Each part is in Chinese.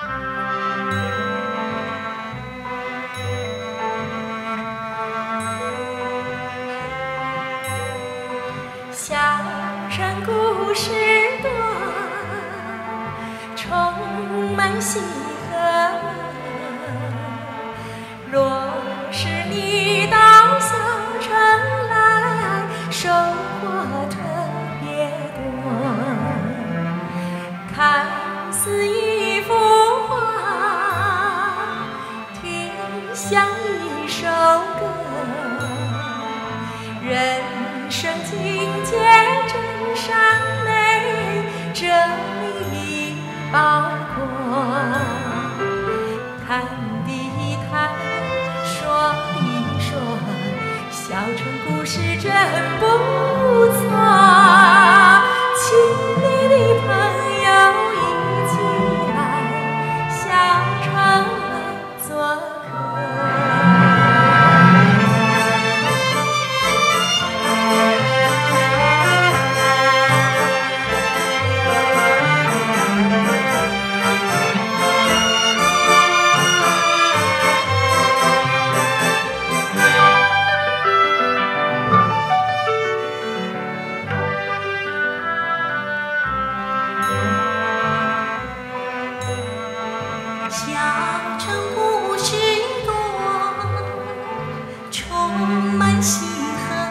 小城故事多，充满喜和。若是你到小城来，收获特别多。看似一幅画，听像一首歌。人生境界真善美，这里包括。谈一谈，说一说，小城故事真不错。亲密的朋友一起来小城来做客。小城故事多，充满喜和。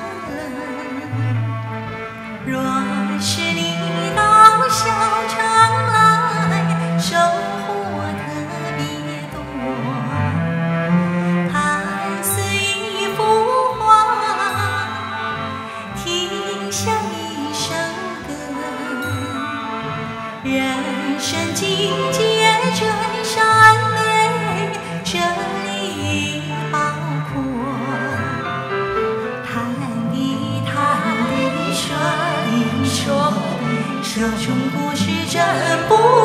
若是你到小城来，收获特别多。看似一幅画，听像一首歌。人生境界真善美，这里包括。谈一谈，说一说，小城故事真不